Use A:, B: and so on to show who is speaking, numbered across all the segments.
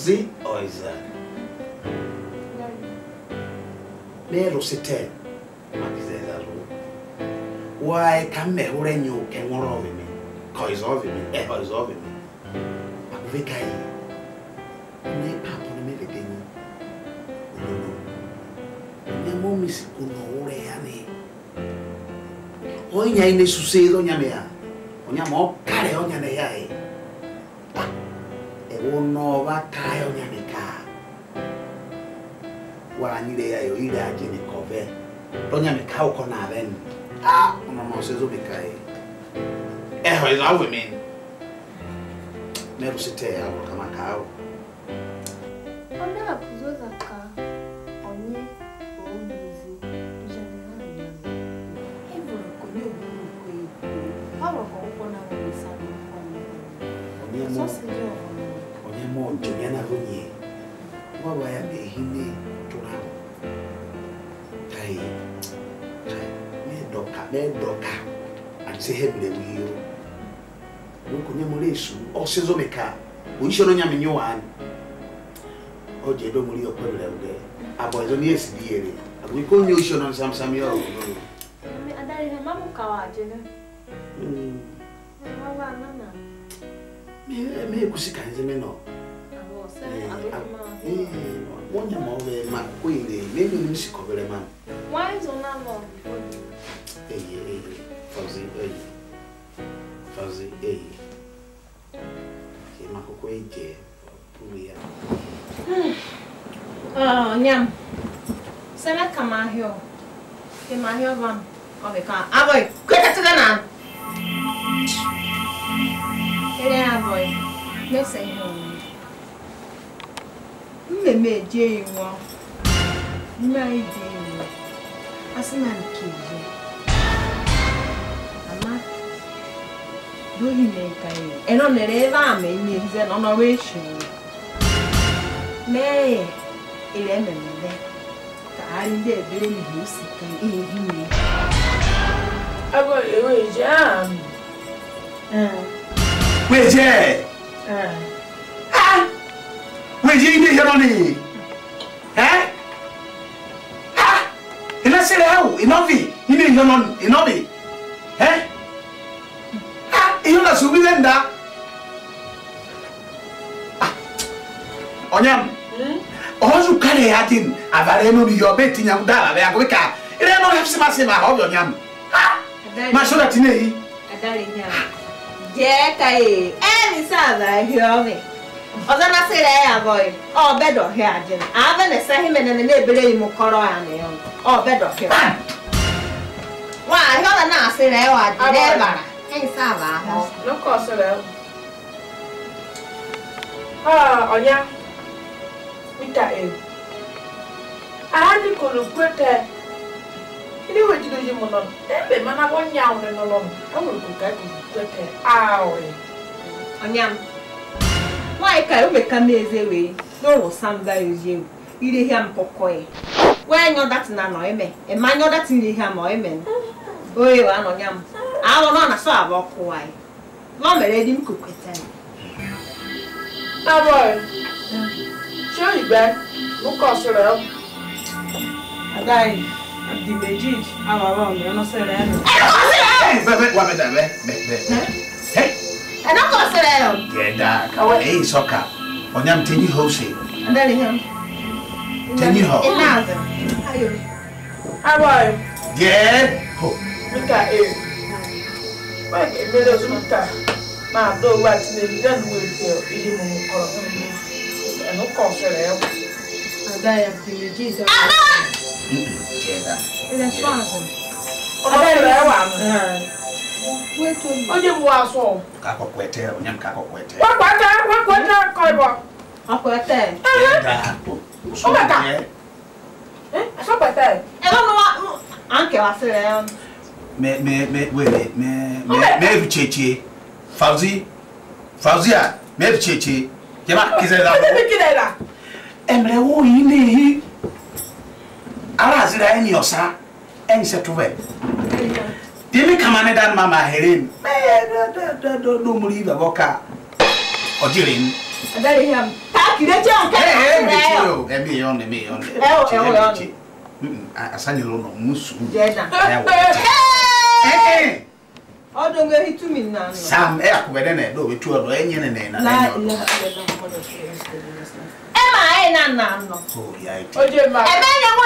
A: Fauzi or Isaac? Mero sete. Why can me when you can more of me? Cause of me, is of me. I'm Vicky. Ne papa me the day. Ne mom is uno reane. Onya ine sucede onya mea. Onya mo kare onya ne yae. E uno va kai onya ne ka. Wa ni de yae o ira ajini kove. Onya me ka uko na ben. Ah, uma mão se zobe cai. É, mas algo em Mero se te algo kama kao.
B: Olha, kuzoza ka. Onye omuzi. Janina. Evo konyo ku. Pawa ko kona ngisa
A: Onye mo. Onye mo jonyana runye. Baba ya behine turao. Tai. Doka and say him the wheel. We could nemoration or Sizo Meka. We should on Yamin. O Jedo Muri or Pebble there. I was on yes, dear. We call you should on some Samuel.
B: And I am Mamuka, Jenna.
A: May Kusika is a meno. One more my queen, maybe music of a man.
B: Why is on our
A: Fauzi, Mako Quake, Puya.
C: Oh, Nyam. Sena kama hiyo. Kama hiyo van. Obeka. Aboy, kweka tugana. Ele aboy. Mese hiyo. Mmeme je wo. Nna ide. Asina nkije. Ama. Dohi kai. Eno nereva me ni hize no no reshu. Me ile mmemme. Ka ari de bere ni musika ehimi.
D: Abo ewe jam.
A: Weje. Weje inde heroni. Ina sere au inovi ine yonon inovi. Iyona subilenda. Onyam. Ozu kare yatin avare no yo beti nyam dala be akweka. Ire no hepsi masema ho yo nyam. Ma shoda tinei.
C: Adare nyam. Je kai eni sava hiove. Ozana sere ya boy. O bedo he ajin. Ave ne se himene ne ebere yi mukoro ya ne yo. O bedo he. Wa hiole na sere wa de bara. Eni sava ho.
D: No kosere. Onya. Mita ahadi kono kwete ili wejino jimo non ebe mana wonya one no non awu ko ka ko kwete awe
C: Onyam. Why kai umeka meze we no ro samba yoje ile hia mpokoe we nyo that na no eme e ma nyo that ile hia mo eme oye wa no nyam awo no na so aboko wai no mere di mkokwete
D: boy show you back no kosere
E: Adai, Abdi Mejid, Awa, no sere.
A: Bebe, wa beda be. Hey.
C: I don't kosere.
A: Yeda, kawa soka. Onyam teni hose.
C: Adare him.
A: Teni ho.
C: Inaza. Ayo.
D: boy
A: Yeah. Ho.
D: Mita Why emele zuta ma do wa tineli dan we feel ili mo ko no kosere
E: Adai, Abdi Mejid.
A: Yeda.
C: Ele swazo.
D: Adare wa
E: Weto.
D: Oje mu aso
A: Kako kwete, onyam kako kwete.
D: wa kwata koibo
C: Akwete.
A: Yeda.
D: Omeka. So kwata
C: E no wa anke wa sere.
A: Me cheche. Fauzi a me cheche. Jema kizela. Emre wo yini. Ara zira eni osa. En setove. Dimi kamane dan mama herin. Me do muri ba boka. Ojirin.
C: Adare him. kireje onke
A: asani lo no musu
C: jeda odo nge hitu mi na
A: sam akubede na do betu odo enye ne na
C: na na no
A: oh ya ite
D: oje ma
C: eme nya mo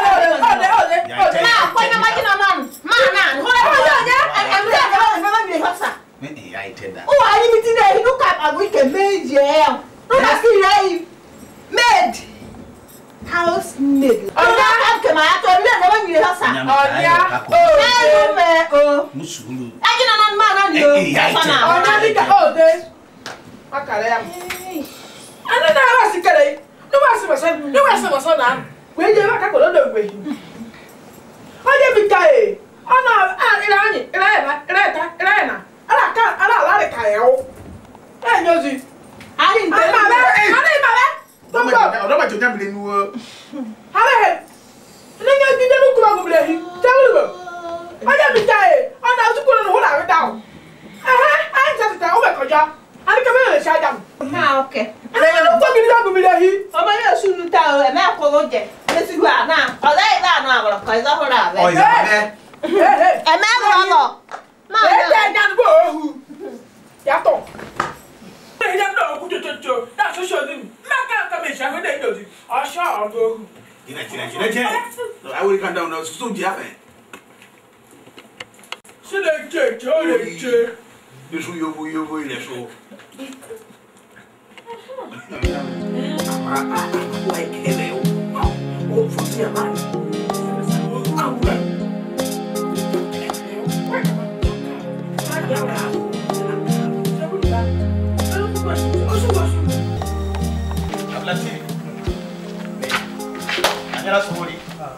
C: ma kwa na magina non ma na ho na mi hosa
A: ya ite da
C: o ari mi ti na inu ka agu ke meje no na si rai maid house maid oya ke ma to mi na mi hosa
D: oya
A: musulu
C: agina non ma na ni o
D: ona ni ka o de akare ya ana na ara sikere no wa se masan na we je ba ka ko lo do gbe oje bi ka e ona ira na ala re ka e o nyozi
C: ari nte
A: odo ba joja bile nu o
D: ale he ni ga bi de lu ku ba go bile hi tawo oje bi ka e ona su ko no ho la re da o an ta o be ko ja ani ka be le sha jam
C: ha okay
D: ale no ko bi da go bile hi
C: o ma ye sunu ta o e ma ko lo je le si gwa na o da ida na agro ko iza ho ra be
A: o iza be
C: e ma lo ma
D: e te jan go hu ya to e jan do ku to da so so din ma ka me sha ho de do di a sha go hu
A: Jina. No, I will come down now. So dia fe.
D: se le che
A: Isso eu vou ele só. Like ele o fazia mais. Era sorry.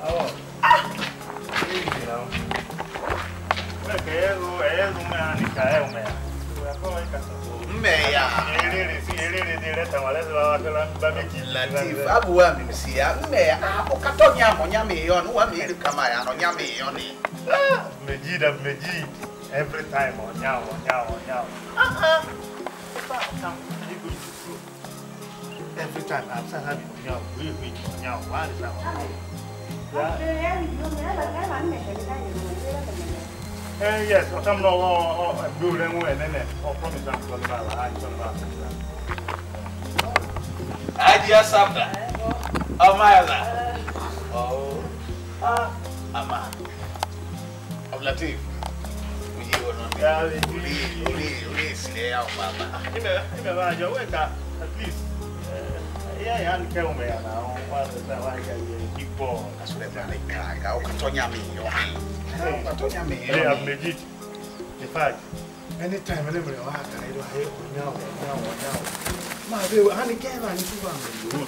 A: Latif abuwa mimsia meya Ukata Onyi yo no wa me eri kama ya no nya me yo ni
F: meji every time onya every time I'm so happy onya what is that yes I'm no do them and then promise I'm going to
A: idea sabda amala ama Latif we you no
F: yeah
A: uli sile ya baba
F: ime ba jo weka at least yeah and care me na what is that why you big ball
A: that's what I like ka Ukata Onyi yo Ukata Onyi
F: yeah I'm legit in fact anytime anybody wa ka I do hey onya ma be honey care and you go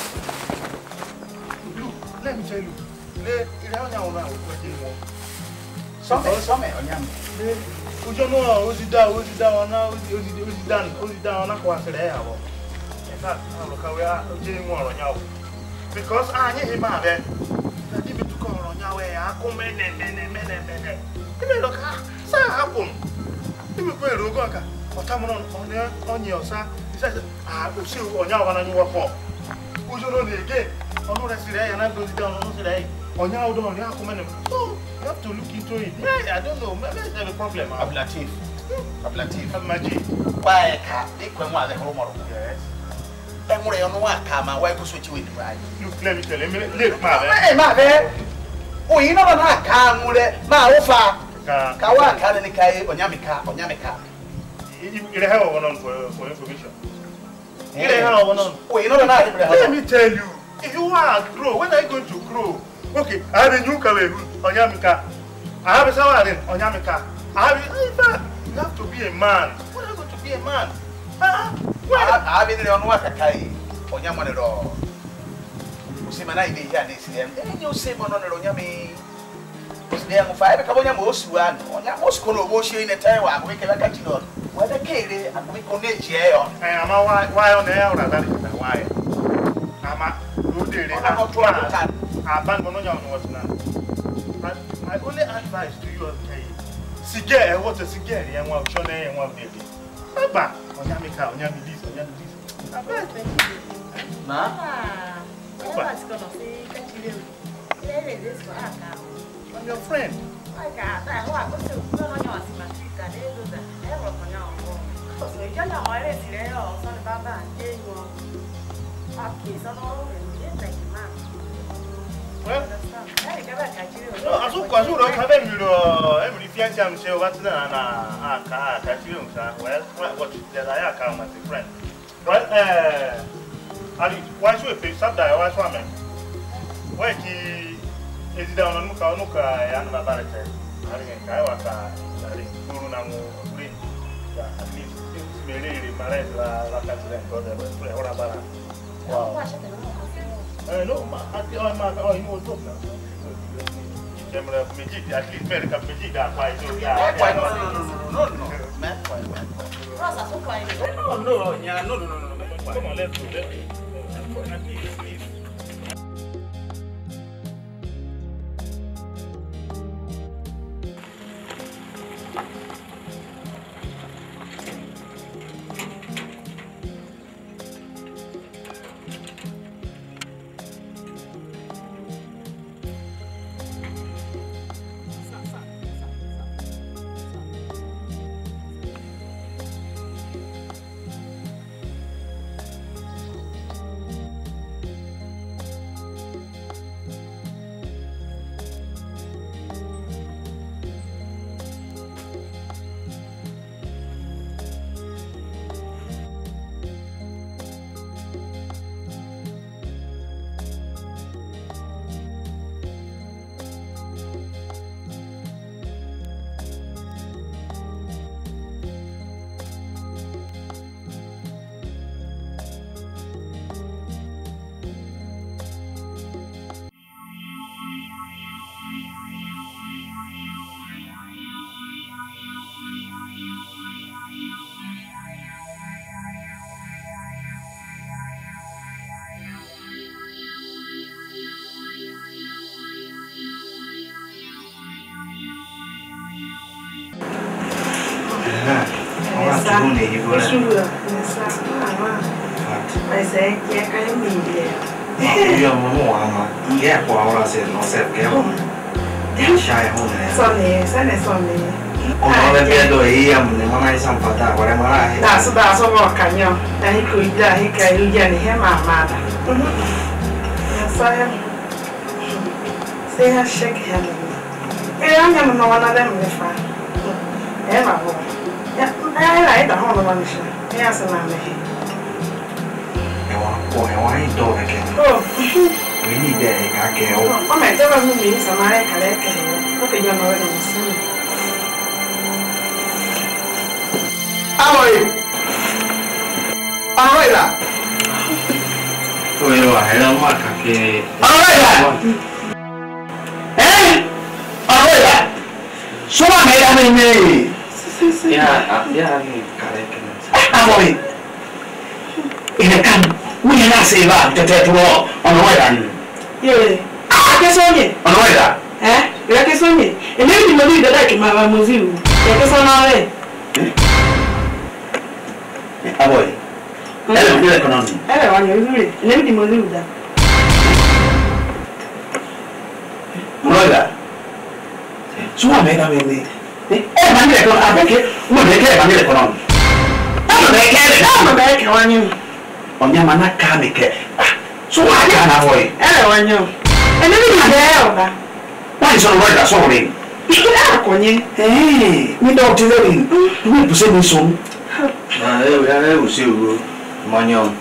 F: let me tell you le ile onya una o je mo
A: some onya me
F: ojo no o ti da ona o ti da ona ko asere ya bo in fact I'm look we o je mo onya o because anyi he ma be na di bi to ko onya we ya ko me ne ibe look sa happen ibe ko ero go ka otamono onye osa o se onya wa na nyu wo ojo no ni again onu resire ya na go down onu sire onya o don ya ko me so you have to look into it. Yeah, I don't know. Maybe there's a problem.
A: Ablatif.
F: Magic.
A: Why ka ikwe nwa le horomoro.
F: Yes.
A: Enwure yo no aka ma why go switch with right.
F: Look, let me tell you. Look, ma.
A: Eh, ma be. O yi no na aka nwure ma wo fa. Ka wa aka ne kai onyameka.
F: You have one on for information. You have one on.
A: O yi no na aka.
F: Let me tell you. If you want to grow, when are you going to grow? Okay, I have a new car, Onyamika. I have a salary, Onyamika. In fact, you have to be a man. When are you going to be a man?
A: I have been on what I Onyamano. Simana is here this year. You say, Mononyami was there for 5 most one. Onyamos Coloboshi in a time where we can catch it on. What a kid and we connect here on.
F: I am why on the air, why? I only advise to you, okay? Cigar, what a cigar, and one shone and one baby. Onyamika, Onyami this. Na?
B: What's going to say?
F: I'm your friend. Well, no, as you go, don't have every fiancé. I'm sure what's the well, what did I come as a friend? Right, Ali, why should we pick up that? Why swimming? Where is it down on Muka and Barrett? I think I was a Guru green. At least it's really married like that. Wow. No, I know talk now. At least medical magic are quite so. No. Come on, let's go. At least.
E: I say, yeah, I mean,
G: Io mamma, yeah, qua se non serve che shy home.
E: Sonny.
G: Come le vedo io, non hai sampata, guarda mai.
E: That's all canyon. And he could die, he can get him, mamma. Say, I shake him. I don't know one of them with her. Ever. I like the whole one. Yes, and I'm here.
G: Why don't I get?
E: Oh,
G: we need that. I can't.
E: Oh, my devil means I'm like a what are you know?
A: How are you? All right, lah.
G: Oh, you are hello, Umachaku.
A: All right, lah. All right, lah. So I made me.
G: Yeah, correct.
A: How are you? In a can, we are not saving up to take on the way.
E: Yeah, I guess only.
A: On the way,
E: You like it only. And then you believe that I can have a movie. That's on our way.
A: Boy, hello, good economy.
E: Hello, you let me move that.
A: Brother, so I made a baby. I'm going to make it. We'll make it. I'm going to make it. I'm going to make it. On your man, I can't make it. So I can't avoid.
E: Hello, I know. And then you there.
A: Why is all right? Sorry. Hey, we don't do it. We present me soon.
G: I will see you, Magnon.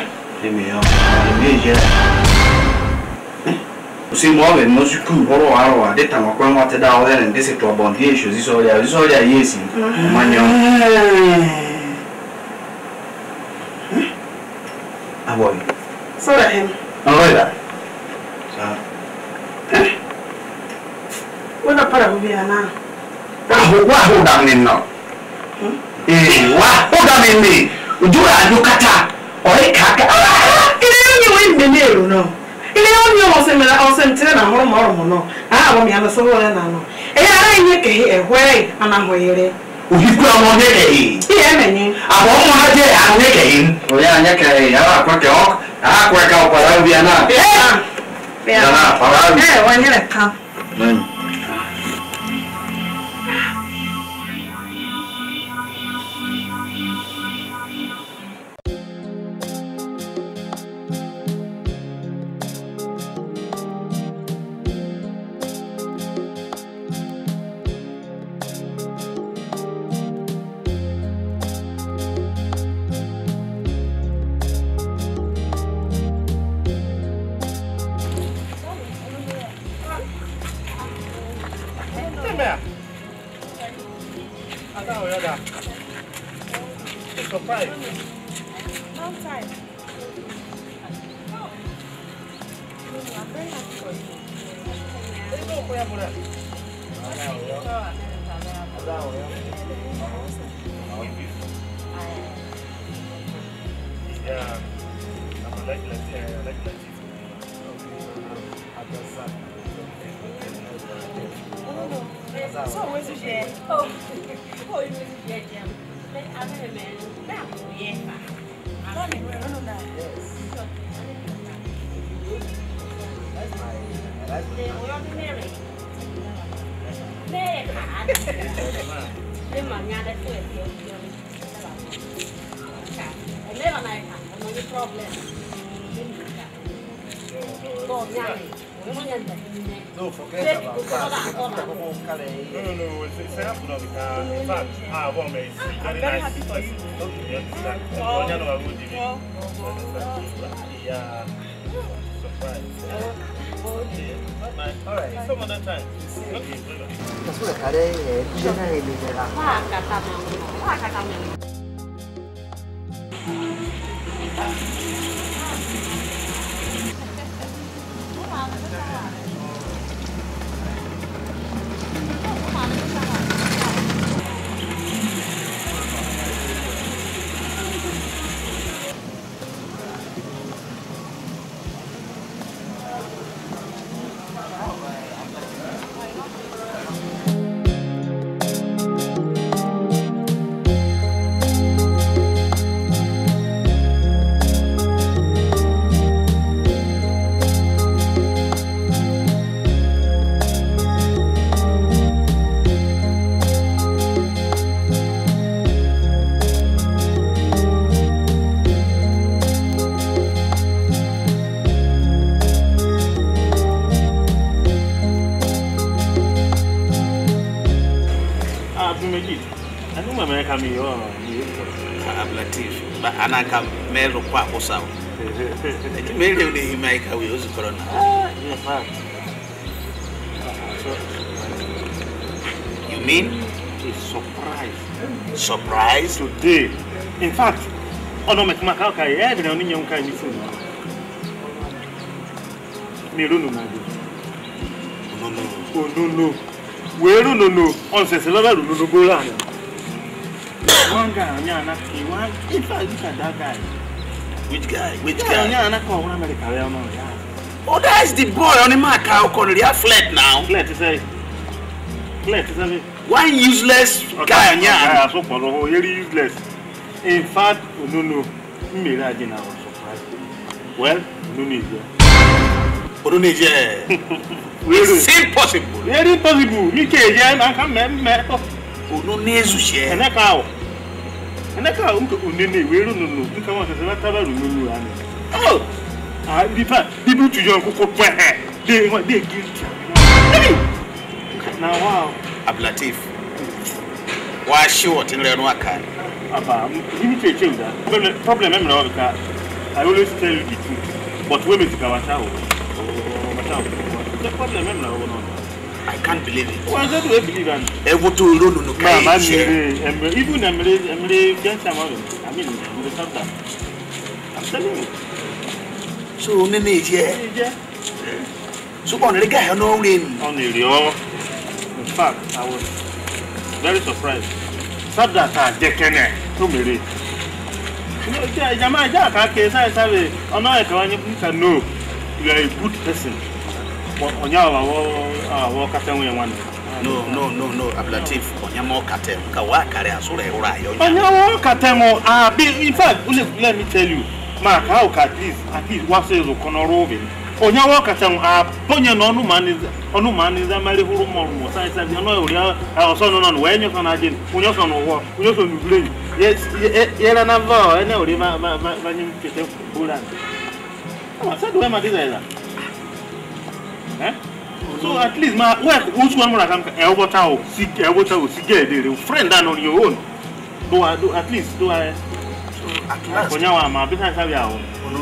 G: See more than most cool horror. That time I come out down there and this is to a bond issue. This is all there, yes, Magnon. A boy.
E: So that him.
A: All right.
E: What a part of me now.
A: Hold on in now. Hold on in me. Do I look at her? Or a caca?
E: You win the nail, no. Ile onye osemela osentere na horo moro no. Ah, wo mi ana so wole na no. I nye ke he ehwe ana hoyere.
A: Ohiku amon he.
E: Ihe menyi.
A: Abo mo ha je anye ke hin.
G: O ya anya ke ya kwa ke ok. Ah, kwa kau para biana. Biana, para.
E: Wani le ka.
F: No, forget about that. No, it's happening because in fact, our woman is very nice. Happy for you. Okay, understand. Yeah, surprise. Okay, all right. Some other time. Okay,
A: Anaka mero kwa kosa. Mele ule himaika we uzi corona. You mean
F: it's surprise.
A: Surprise
F: Today. In fact, ono mekmaka ka ye na oni nyonka ni phone. Me ro no na do.
A: No.
F: Oh no. We ro no. On se lo ba ro no go la. One guy, one. In fact, look at that guy.
A: Which guy?
F: Oh,
A: that's the boy on the mark. How can you flat now?
F: Flat is a.
A: One useless guy.
F: Yeah, so very useless. In fact, no. Me was surprised. Well, no need.
A: It's impossible.
F: Very impossible. Me can't. I can't.
A: Oh, no nezu share.
F: And Ohunene, we don't know. You come on, there's a table room. Oh, people to your cook. They guilty. Now, wow.
A: Ablatif. Why short in Renwaka?
F: You need to change that. Problem, I always tell you the truth. But women to Calabash. The problem,
A: I can't believe it.
F: Why don't we believe that?
A: Even to run no
F: kind. Even Emily, I mean, I'm telling you.
A: So, Ohunene is here. So, on the guy, no rain.
F: Only the in fact, I was very surprised. Sabda, Jekene, to me. Jamaica, I can know you are a good person. On your walk at one.
A: No, Ablatif, on your more catem, Kawaka, so they right.
F: On your walk at in fact, let me tell you, Mark, how at least what says of Conorovin? On your walk at some poignant on man is a marry who more. I said, you know, I was on when you're on again, when you're on war, when you're on blue. Yes, you're another, I know, my I said, where my desire? So at least my which one more I can elbow see friend than on your own. Do at least do I at last when you are my business have your own.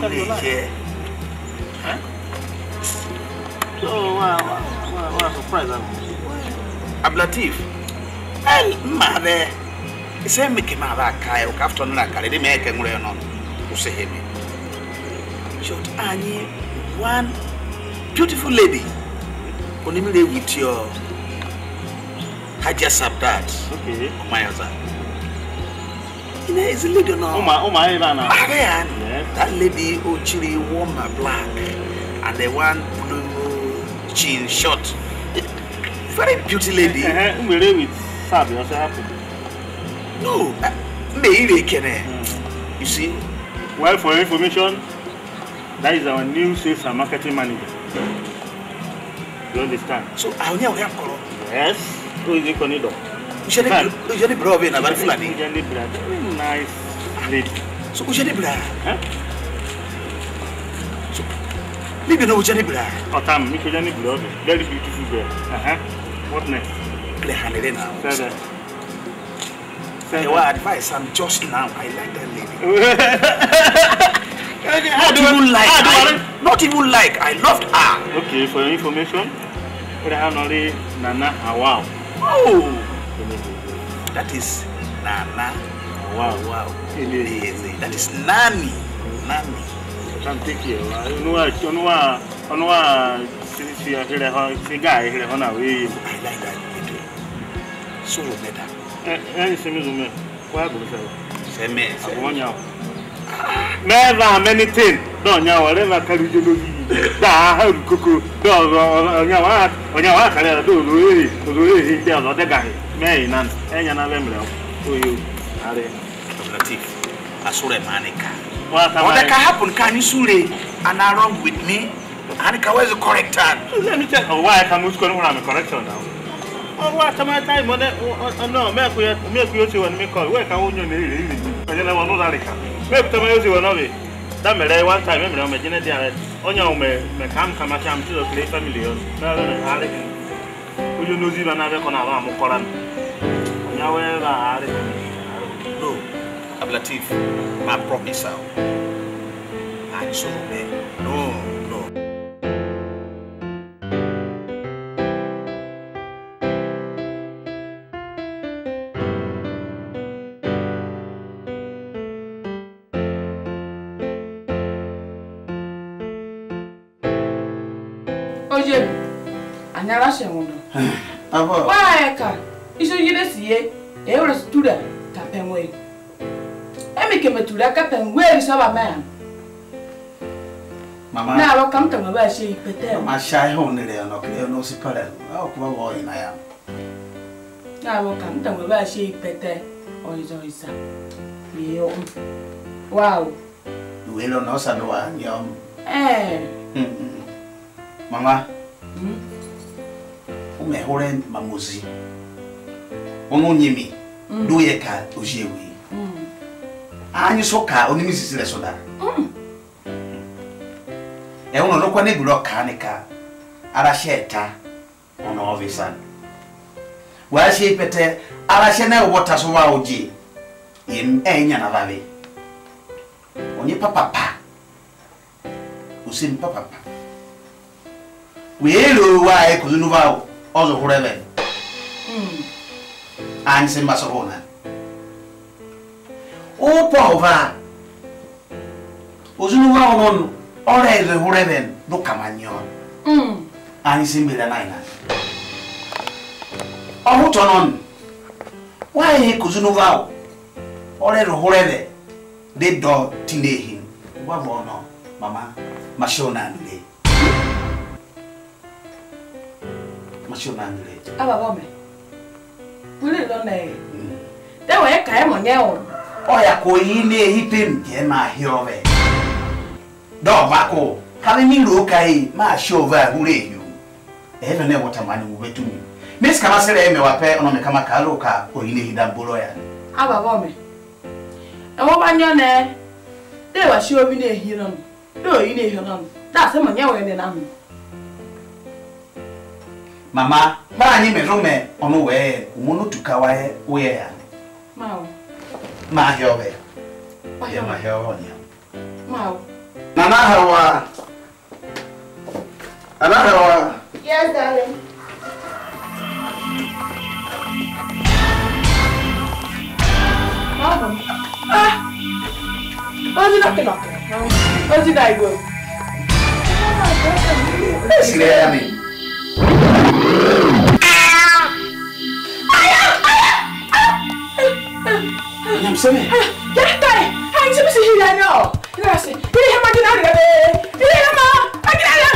F: So what surprise I'm Latif. And mother is a Mickey Mother Kai after Naka, they make a million on who say him. Short Annie, one beautiful lady. Only with your Hajasab that. Okay. My other. It's a lady now. Oh my, yes. That lady who chilly warm black and the one blue chin short. Very beauty lady. We live with Sabi, what's happened? No, maybe can. You see? Well, for information, that is our new sales and marketing manager. You understand? So I only have color. Yes. Who is the corridor? Usually brave and very funny. Very nice lady. So usually brave. Huh? So maybe no usually brave. Oh, Tam, usually brave. Very beautiful girl. What next? Play handle now. Say what advice? I'm just now. I like that lady. Not even like I loved her. Okay, for your information, we have only Nana Wow. Oh, that is Nana Wow. That is Nani. I can't take you. I like that lady. So better. Never many things. Don't know whatever can you do. Da cuckoo, dog on your heart, on your heart, do really tell the guy. May none, and another member to you. Are Latif, a sure manica. What can happen? Can you surely and are wrong with me? Anika was a correct time. Let me tell you why I can move going on a correction now. Oh, what am I time on that? No, make you and make call. Where can you need? I don't know what maybe to me you know me. That me one time me imagine there onyo me come am to the play family on. You know you na be kona ba mo koran. Onya we ba are. No. Ablatif, my promise out. I so no.
D: Oje, anyala shemundo. Abo. Why ka? Iso yire siye. E wala studa ka penwe. Emi ke metuda ka penwe so ba man. Mama. Na lo kam tanga ba she pete. Mama shai ho ne le no ke no si pare. O ko ba wo ina ya. Na lo kam tanga ba she pete. O izo isa. Yo. Wow. Duelo no sa no wa nyom. Mama, ume hore mamuzi. Ono nyimi, do ye ka ojewi. Anyi soka oni misisire soda. E ono no kwa ne bulo ka ne ka. Ara sheta ono ovisan. Wa she pete ara she na wota so wa oje. Yem enya na babe. Onye papa. Usim papa. We hello why kunuva ozo horeben. And Simbasona. Oh, Pova Uzunuva on already the horeben, no camanyon. And Simbila Nina. Oh, Tonon. Why Kuzunuva already horebe? They do tinde him. What no, Mama Mashona. Aba bome. Pule lo ne. Te we ka e mo nye o. O ya ko yi ne hipim je ma hiove.
A: Dog Marco, having me look, my show over, who lay you. Even know what a man will be to me. Miss Camasere, my pair on the Kamakaluka, or in the Damboloya.
D: How about me? And what one your name? They were sure we need him. No, you need him. That's him on your way.
A: Mama, but I need a room on the way, Mono to Kawaii, where
D: Mao.
A: my hair. My hair on you.
D: Mao.
A: Nana, Another.
C: Yes, darling.
D: Oh, did not knock. Oh, did I go?
A: Let's get me. I'm sorry.
D: Get that! I'm supposed to hear that now. You know, see, you hear my dinner. You hear my I get it.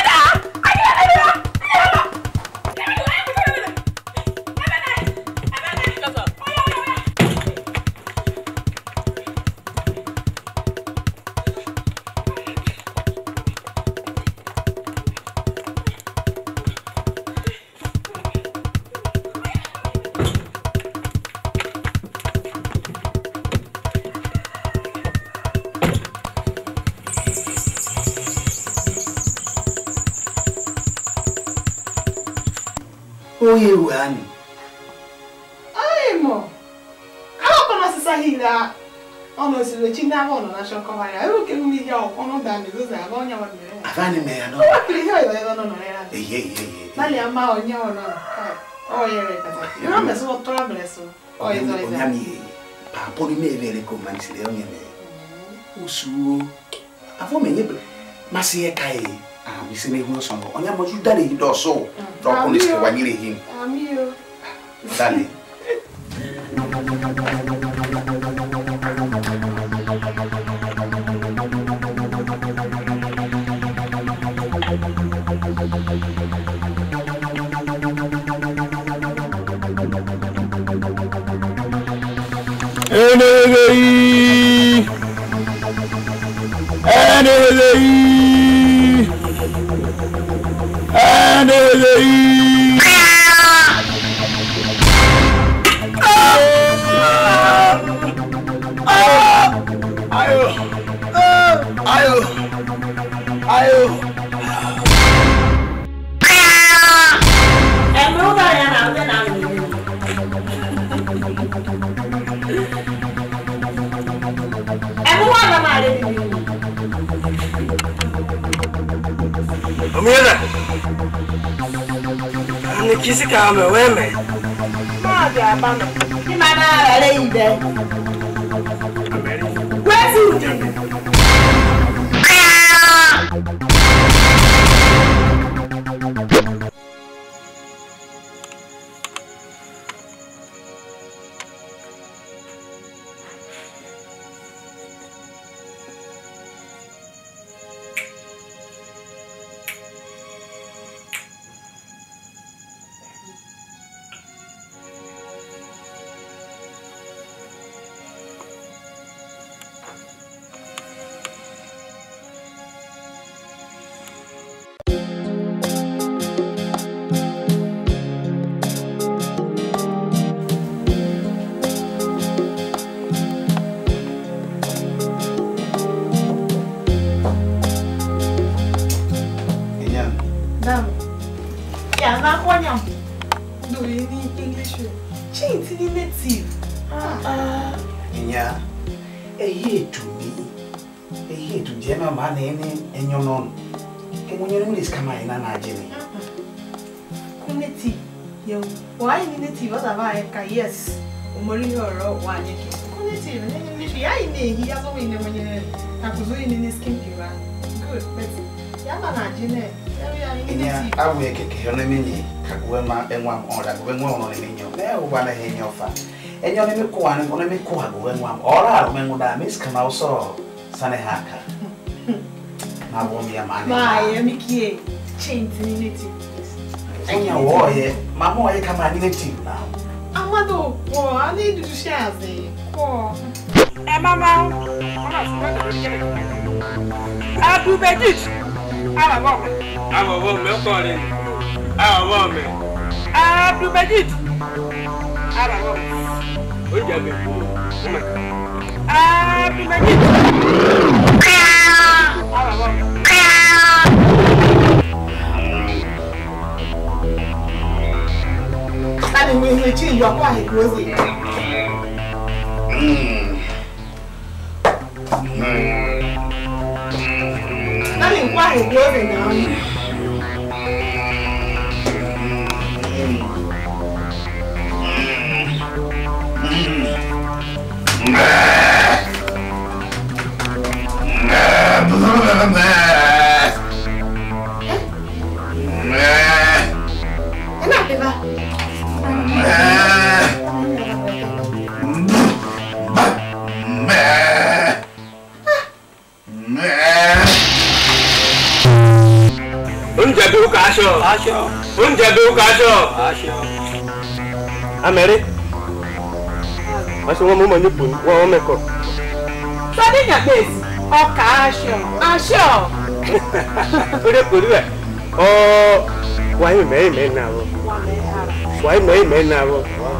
A: Oh, you and
D: I'm more. How come I say that? Almost the China on national cover. I look at me here on the because I want your man.
A: I find him there.
D: What can you hear? I don't know.
A: Yeah.
D: Malia Ma on your own. Oh, yeah. You know, so travelers. Oh,
A: Yami. Papa, you may very come and see the onion. Usu. I've only Massia Kai. I'm saying, Wilson, on your most daddy, or so. Drop on this one, you him.
D: I'm you.
A: Daddy.
D: Yes, Umori or one. I may he has only when you have to in this skin. Good, but Yamana, Jeanette.
A: I will make a mini, Kaguema, and one order going on in your there, one in your fat. And you're going to make one or our men would I miss come also, Sunny Haka. Now won't be a man.
D: My Mickey, chains in it.
A: And your warrior, my boy, come on in it now.
D: Amado, I need to share the
E: Mama, Abu Bedit. Our woman, calling. Our woman. Abu Bedit. Our woman. What do you mean? Abu Bedit. Our woman.
D: I didn't really change your quiet, was it? I didn't quiet, was it now?
H: Ameri. Masih ngomong mana pun, wah meko.
D: Tadi nggak bes? Oh kasio.
H: Udah kudu oh, wah ini nabo. Wah ini nabo.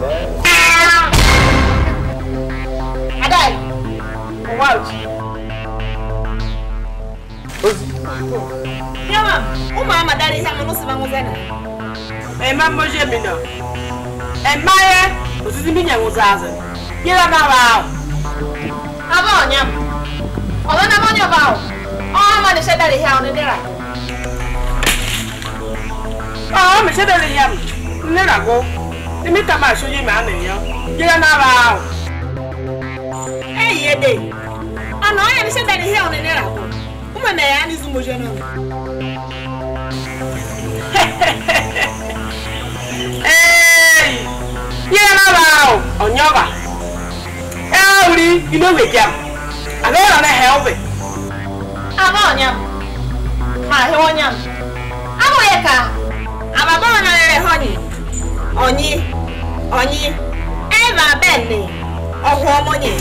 D: Ada. Wow. Ya mam, umama dari sama nusu banguzana.
E: Mambo jemino. Maye, usiziminya nguzaza. Yela na bao.
D: Abonya. Olana monya bao. Oh, mane shedari ya onedera.
E: Oh, me shedari ya. Nera go. Nimi kama shoji ma na ya. Yela na bao.
D: Yede. Ano ya me shedari ya onedera go. Uma me ya ni zumo jeno.
E: Wow, Onyoba. Ellie, you know we can. I don't want to help it.
D: Abonya. Mahonya. Aboyeka. Ababona honey. Onyi. Eva Benny. Ohunene.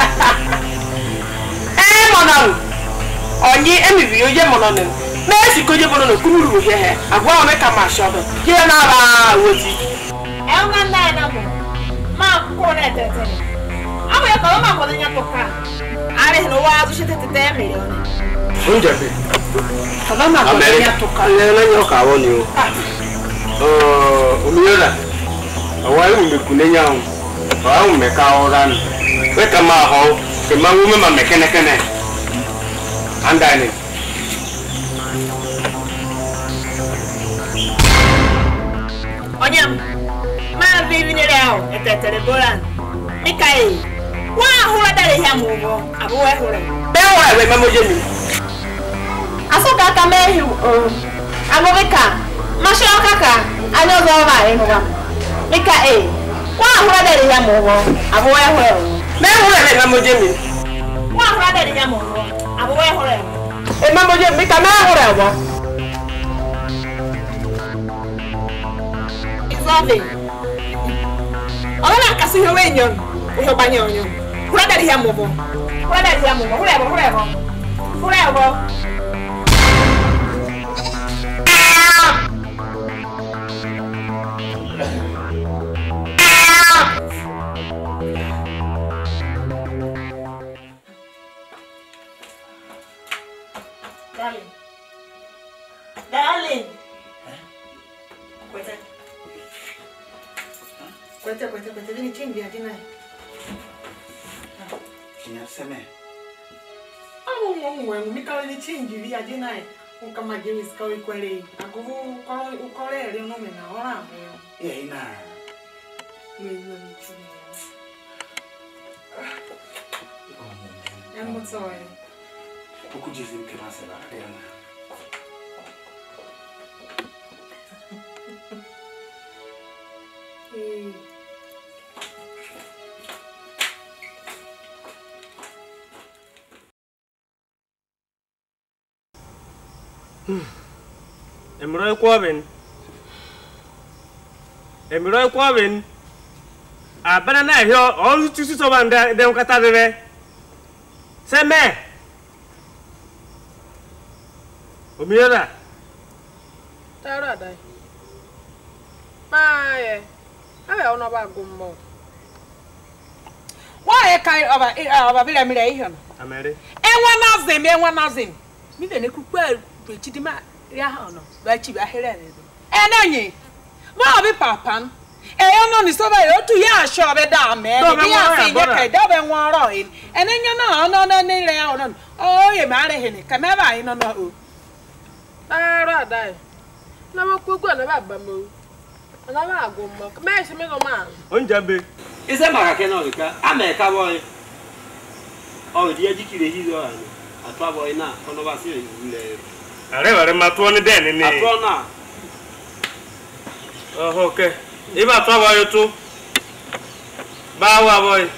E: Monon. Onyi emi yo je monon. Messi ko je monon kumuru he. Agwa o meka ma shodo. Ye na ba woti.
D: Elga ndai na mo. Ma ko na tete. Amo ya ko ma ko nya toka. Are no wa azu shete tete milioni.
H: Unja bi.
E: Kama ma ko nya toka.
H: Na nyo ka woni o. Umiyora. Awai mu kunenya o. Wa mu meka oran. We kama ho, ke ma wu ma mekene kene. Andani.
D: Onyam. Ma vivi ni leo, etetere bolan. Mikai. Wa hura dare ya mugo, abu we hura.
E: Be hura we memo jemi.
D: Asoka ka mehi agobeka. Masho kaka, anyo go ba e hura. Mikai. Wa hura dare ya mugo, abu we hura.
E: Be hura we memo jemi.
D: Wa hura dare ya mugo, abu we hura.
E: E memo jemi ka ma hura wo.
D: Izove. Olha kasi ho wenyon. Uyo banyonyo. Hura dari ya mugo. Hura dari ya mugo. Hura bo. Darling. Kwete ni chingi ya dina.
A: Kinyaseme.
E: Mungu mikali ni chingi ya dina. Ukama gemi skawi kweli. Akuvu ukole leo nome na ora.
A: Ina.
E: Ni chingi. Yangu tsoe.
A: Ukujizi mkemase la tena.
H: Emiro kwabin abana na hio all tu so banda dem kata bebe Seme. Umiona.
D: Tara dai. Mae. Abe ono ba gummo.
E: Why kai oba vile mire ihe no.
H: Amere.
E: Enwa nazim.
D: Mi de ne kukwa pechidima ya ha no. Ba chi ba here ne.
E: Enanyi. Ba obi papan. Eyo no ni so ba yo tu ya sho be da me. Ni ya se ye kai da be nwa ro in. Enenyo no ni re ya no. Oh ye ma re he ni. Ka me ba yin no o.
D: Tara dai. Na mo kugwa na ba ba mo. Na ba gummo. Me se me go ma.
H: Onjabe.
I: Ise maka ke no ka ameka boy. O di ajikire hizo ani. Atwa boy na ono ba se le.
H: Are matuo ni den ni.
I: Atwa na.
H: Oh okay. Iba atwa boy tu. Ba wa boy.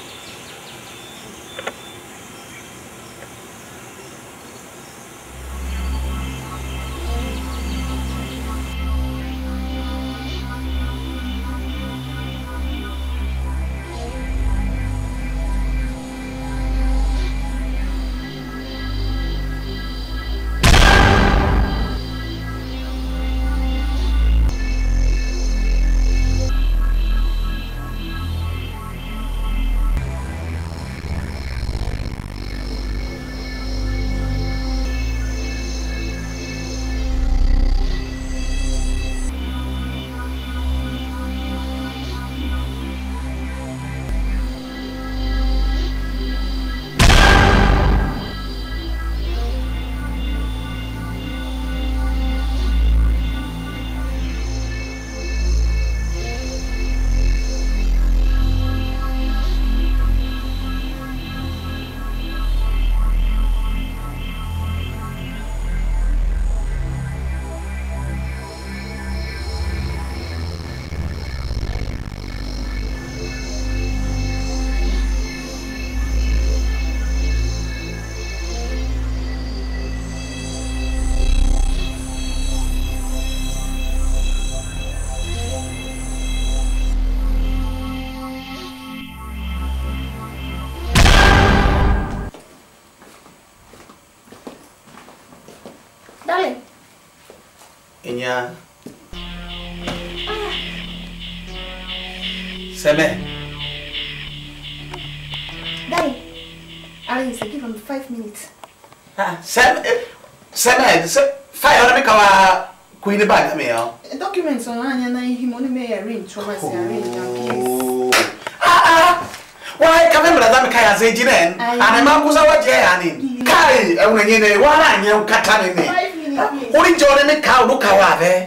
A: Enya Seme.
C: Daddy, Alice, give him 5 minutes.
A: Seme, 5 make our queen bag me.
C: Documents on Anya na him only may arrange for us arrange.
A: Why come in brother Kaya say jinen? And I'm akuza wa je ani. Kai e una nyene wala anya ukata ne.
C: 5 minutes.
A: Ori jore me ka do ka wa be.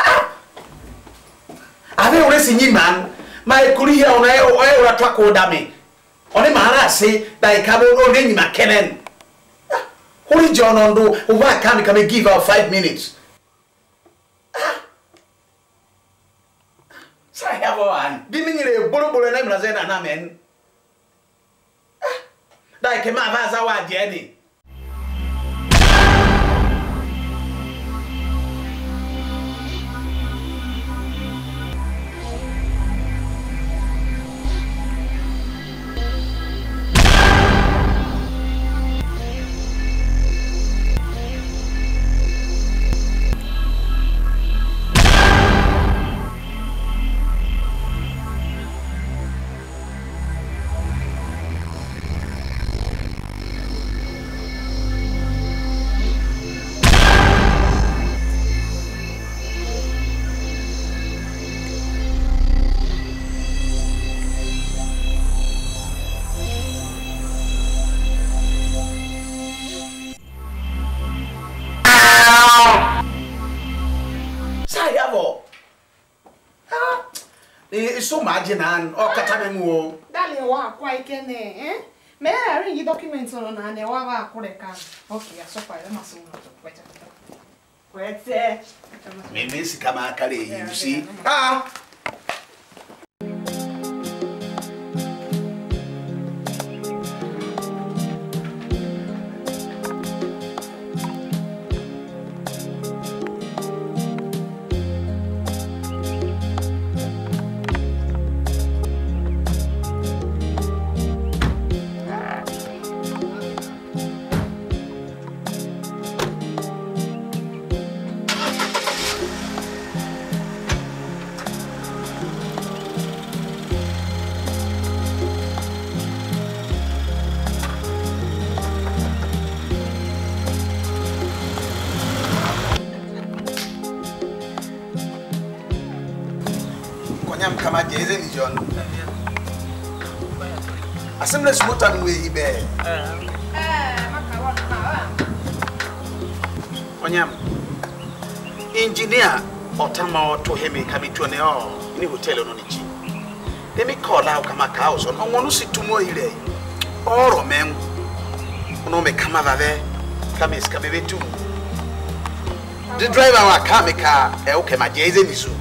A: Ave ore sinyi man. My kuri ya una e ora twa ko da me. Oni mahara se dai ka bo ore nyima kenen. Ori jore ndo uva come give out 5 minutes. Sai ya bo an. Bimingire bolo na mra ze na men. Dai ke ma vaza wa je ni. So marginal or katamemo.
C: Darling, what quite can eh? May I read your documents on an hour? Okay, so far, I must wait. Where's it?
A: Maybe it's Kamakari, you see. Onyam kama jeze ni John. Asemble smota nwe hibe. Onyam. Engineer otama to hemi kamitu ne o ni hotel no ni chi. Let me call out kama house on wonu situmo ire. Oro men. Ono me kama vave. Kama iskabe tu. The driver wa kameka e o kema jeze ni so.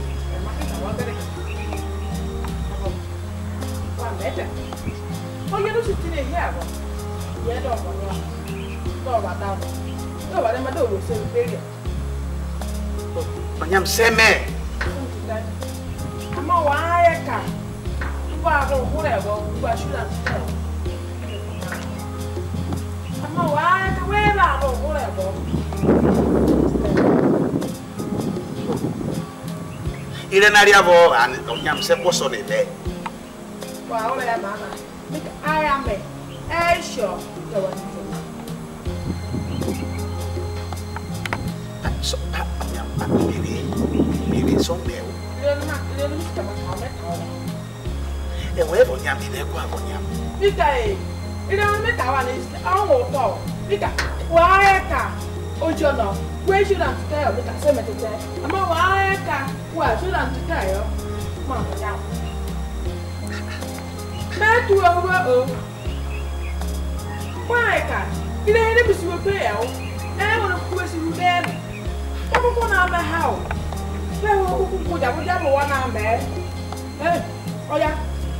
D: Oh, you don't sit in here. Yeah, don't want down. No, but I'm a dog, so very.
A: Onyam seme.
D: I'm a wire car. You are whatever, you are sure. I'm a wire, wherever, whatever.
A: Irenariavo and Onyam Seposon in there.
D: Well, I am. I am sure.
A: So, maybe some mail. And where Onyam in there, Onyam.
D: Because you don't make our list. Oh, no. Because why, oh, John, where should I tell? Because cemetery. I'm a wire. Why should I tell? Mamma, now. That will why can't you never see a bell? I want to question you then. What one on the house? Well, who put up with one arm there? Oh, yeah.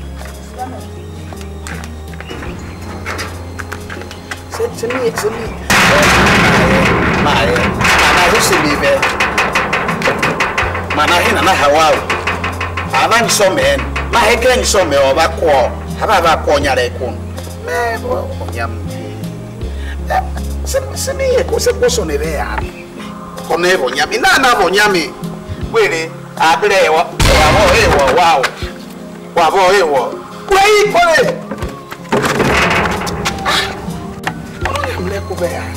A: Said to me, it's me. My, who's in me there? Manahin and I have I want some men. My head can some me over call. Have I ever called your recon? Onyam. Send me a person there. Conevo Yami, Nana Yami. Really, I play wow. Wait for it. I'm let go there.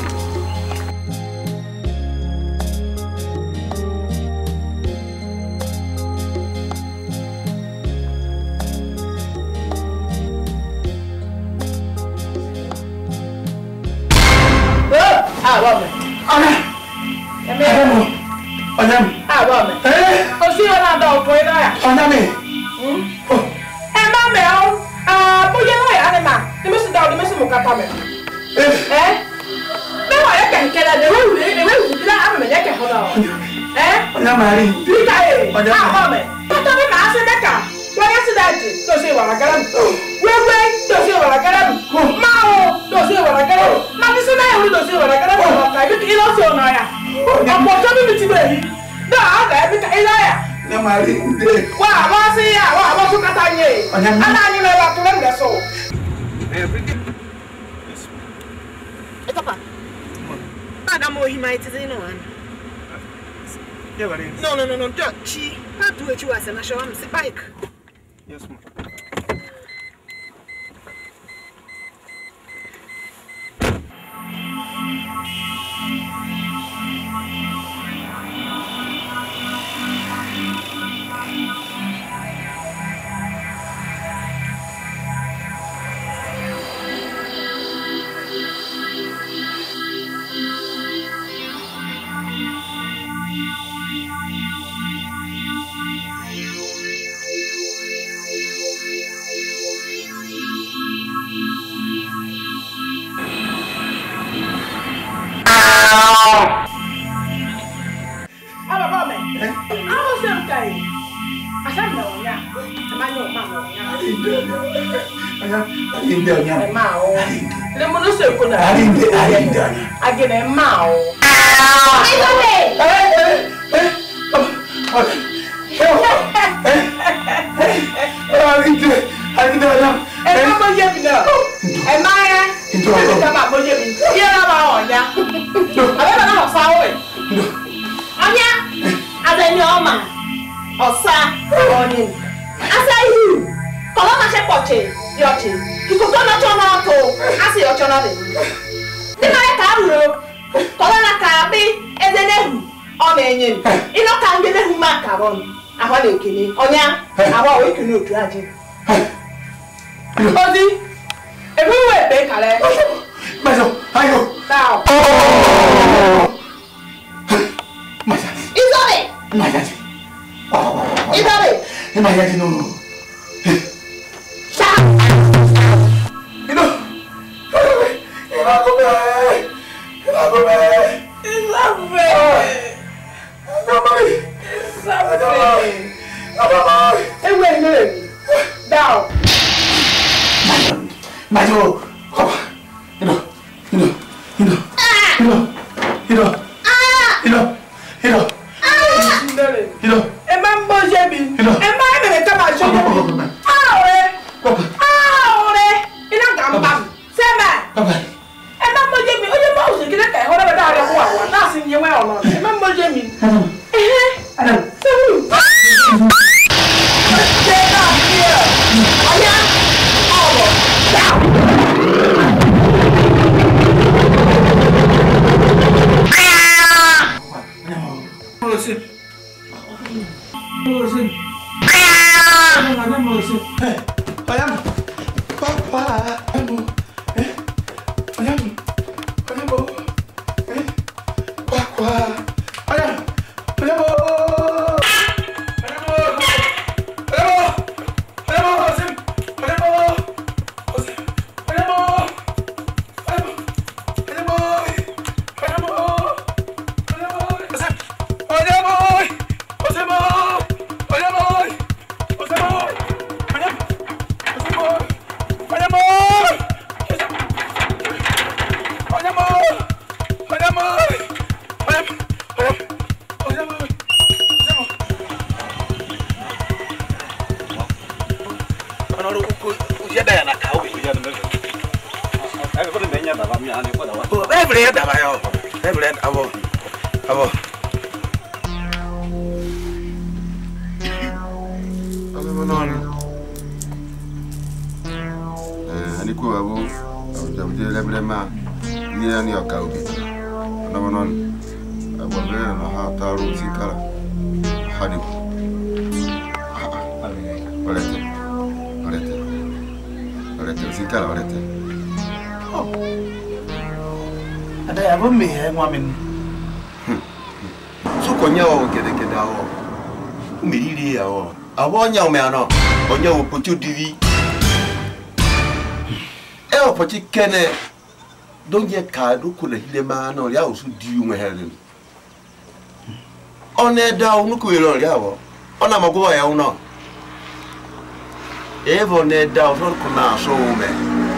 A: No, she can't do it. You as a show. I'm a bike.
F: Yes, ma'am.
D: Ahwa na ekele. Onya, ahwa we kele otu aje. Odi. Ebe we be kale.
A: Majo, ayo.
D: Now.
A: Maja.
D: Izobe.
A: Maja.
D: Izobe.
A: Maja no.
D: Sa.
J: Onya umeano onya upochu divi opochi kene donje kadu kula hilema no ya usu diu ngehelen one da unuku ilo yawo ona mago ya uno evo ne da uno kuna so ume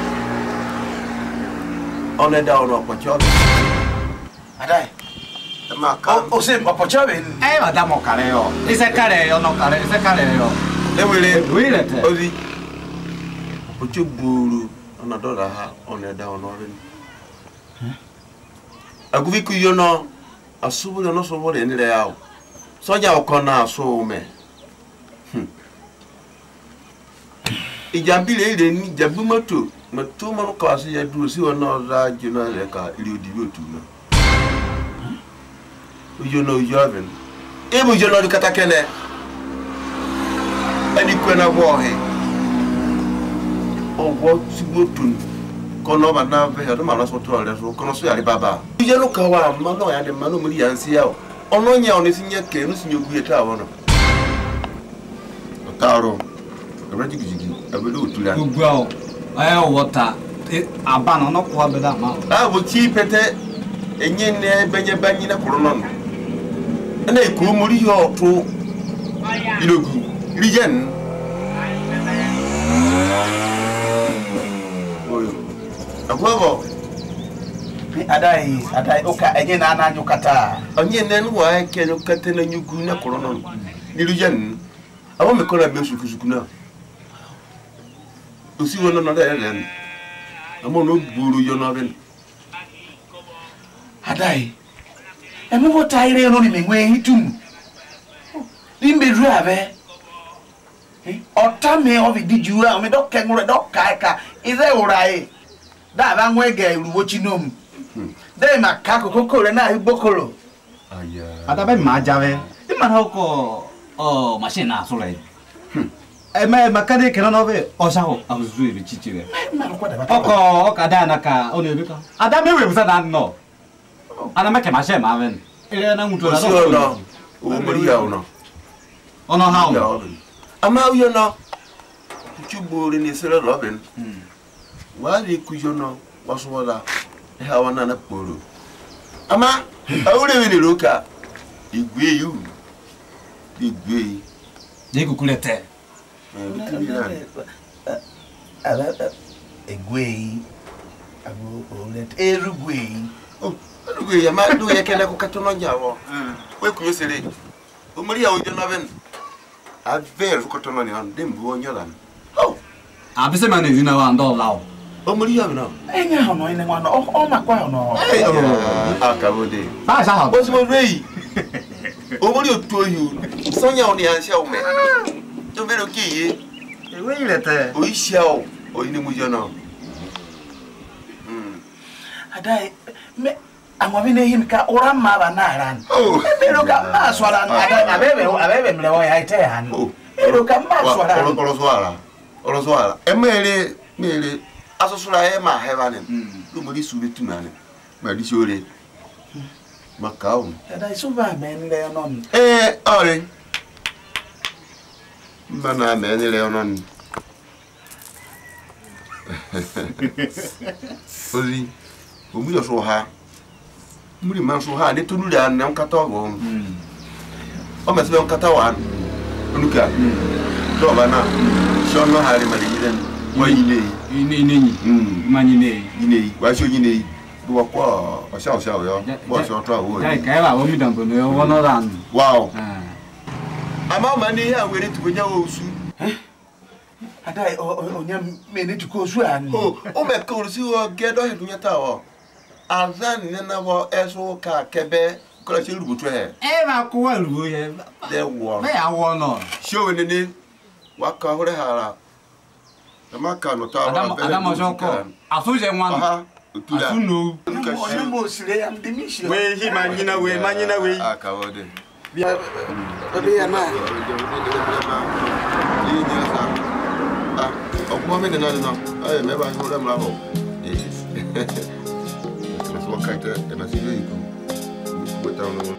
J: one da uno opocho adai o se opocho ben
G: madamo careo ese careo no careo ese careo
J: Ewele ozi ocho buru ona dola ha ona da ona ren aguvi ku yono asubu no so bole ni le yawo soja okona so me ijambile ile ni jabu moto mo ko asi ya duro si ona ra jina le ka ile odibi otu na yono yaven ebo yono kata kene ani kwena bohe owo sigotun kono bana be ya do ma so to ale so kono so ya baba je no kawa ma no ya de ma no muri yansi ya ono nya ono sinye ke no sinye gu eta wono otaro abraji gigi abedo otula
G: ugwa ayo wota abana no kwa beda ma
J: bo chi pete enye ne benye banyi na korono no na iku muri yo to ilogu Rigen. Agwabo. Adai oka enye na na nyukata. Onye ne no wa ke nyukata na nyugu na korono. Ni Rigen. Abo me kola be sukusuku na. Osi wono no da elen. Amo no buru yo no ben. Adai. Eme wo taire no ni menwe hitum. Limbe ru abe. Otame ovi dijua o me do kengure do kaika ize urai da ba nwege ruwo chinom de makako kokore na ibokoro
G: aya adabe majawe imana hoko
K: Oh, machine na so like. Mechanic no no be o sha ho azu e chichi we. Oko kada na ka o ne bi ka. Ada me we busa na no. Ana make machine ma ven. Ele na mutu na
J: no. O mori ya no.
K: Ono how.
J: Ama u yo no. Chubu ni sere Robin. Wa ri ku yo no. Waso wala. E ha wana na poro. Ama awure we ni roka. Igwe yu. Igwe.
K: Je kukulete.
A: Egwe. Abu olet erugwe.
J: Oh, erugwe ya ma do ye kena ko katono nyawo. We kunyo sere. O mori ya ojo na ben. Adver ko katono ni an dem bu onyo lan. Oh.
K: Abise ma ne zina wa ndo lawo.
J: O mori ya no.
A: Enya hono ine nwa no. O makwa no.
J: Akabode.
K: Ba sa ha.
J: O si mo rei. O mori o to yu. Sonya oni ansia o me. Tu vero ki e we ilete o isiao o ini mu jono
A: adai me amwa ne him ka ora ma ba na ran me ro ka ma swara abebe mle wa ya ite han me ro ka ma swara
J: oro swara emere asosura e ma heaven lu mo di sube tunane ma di sore makao
A: adai suba men le non
J: ore Mana meni Leonon. Ozi, omu yo so ha. Muri man so ha de tunu da na nkata ogo. O mesi be nkata wa. Onuka. Do ba na. So no ha ri ma yiren. Wa yine.
K: Ine manyine.
J: Yine. Wa so yine. Do kwa o sha yo. Bo so tra wo.
K: Kai ba o mi dan ko no wo no ran.
J: Wow. Ama mani ya were tukonya osu.
A: Adai onya me ne tuko osu an.
J: O me ko osu o gedo he dunya ta o. Azan ne na wo eso ka kebe ko la se rubutu he.
K: Ba ko wa rubu ye.
J: De wo.
K: Me ya wo no.
J: Show ne ne wa ka hore hara. Ma ka no ta
K: wa be. Adam so ko. Afu je wan. Afu no.
A: Onya mo sire am de mi shi.
H: We hi manyina we.
J: Aka wode.
A: Bia ya na
J: o ko me na no ay me ba ho dem la ho so kaita e na siyo iko bota no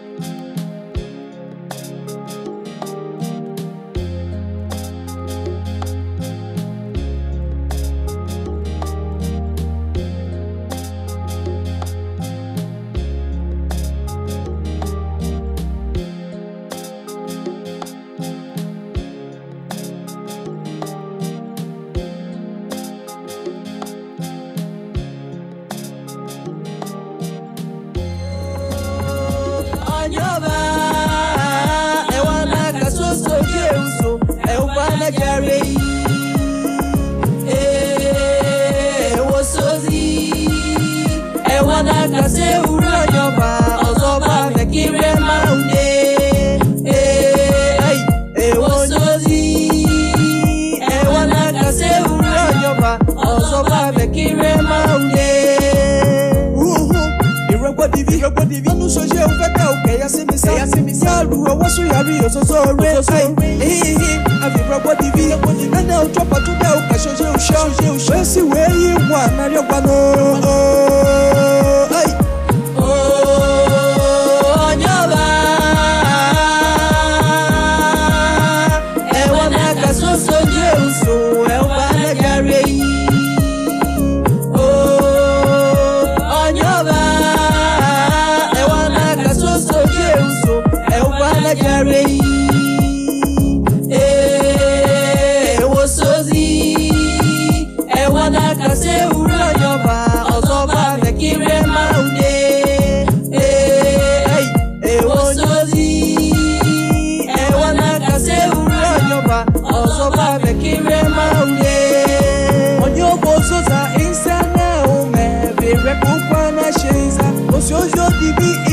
L: Ojo dibi